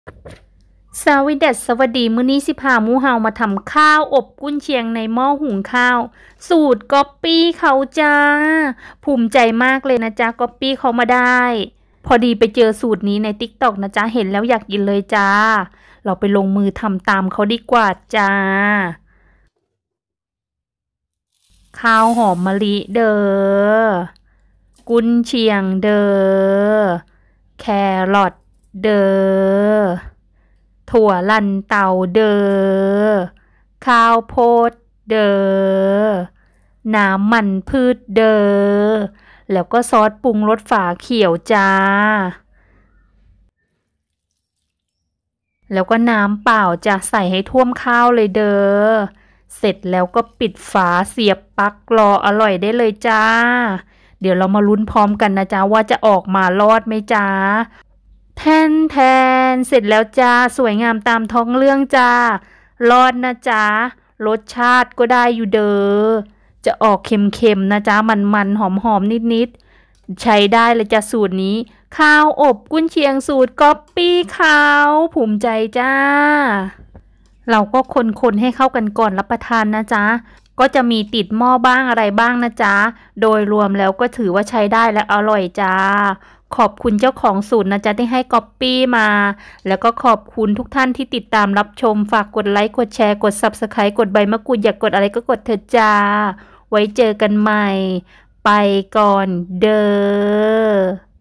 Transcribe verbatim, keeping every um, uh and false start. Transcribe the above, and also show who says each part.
Speaker 1: สวีเดสสวัสดีมื้อนี้สิพาหมู่เฮามาทำข้าวอบกุนเชียงในหม้อหุงข้าว สูตรก๊อบปี้เขาจ้า ภูมิใจมากเลยนะจ๊ะก๊อบปี้เขามาได้ พอดีไปเจอสูตรนี้ใน ติ๊กต็อก นะจ๊ะเห็นแล้วอยากกินเลยจ้า เราไปลงมือทำตามเขาดีกว่าจ้า ข้าวหอมมะลิเด้อ กุนเชียงเด้อ แครอทเด้อ ถั่วลันเตาเด้อ ข้าวโพดเด้อ น้ำมันพืชเด้อ แล้วก็ซอสปรุงรสฝาเขียวจ้า แล้วก็น้ำเปล่าจะใส่ให้ท่วมข้าวเลยเด้อ เสร็จแล้วก็ปิดฝาเสียบปลั๊กรออร่อยได้เลยจ้า เดี๋ยวเรามาลุ้นพร้อมกันนะจ๊ะว่าจะออกมารอดไหมจ้า แทนแทนเสร็จแล้วจ้า สวยงามตามท้องเรื่องจ้ารอดนะจ๊ะ รสชาติก็ได้อยู่เด้อ จะออกเค็มๆนะจ๊ะ มันๆหอมๆนิดๆ ใช้ได้เลยจ้ะสูตรนี้ ข้าวอบกุนเชียงสูตรก๊อบปี้เขาภูมิใจจ้า เราก็คนๆให้เข้ากันก่อนรับประทานนะจ๊ะ ก็จะมีติดหม้อบ้างอะไรบ้างนะจ๊ะ โดยรวมแล้วก็ถือว่าใช้ได้และอร่อยจ้า ขอบคุณเจ้าของสูตรนะจ๊ะที่ให้ก๊อบปี้มา แล้วก็ขอบคุณทุกท่านที่ติดตามรับชม ฝากกดไลค์ กดแชร์ กด ซับสไครบ์ กดใบมะกรูด อยากกดอะไรก็กดเถอะจ้า ไว้เจอกันใหม่ ไปก่อนเด้อ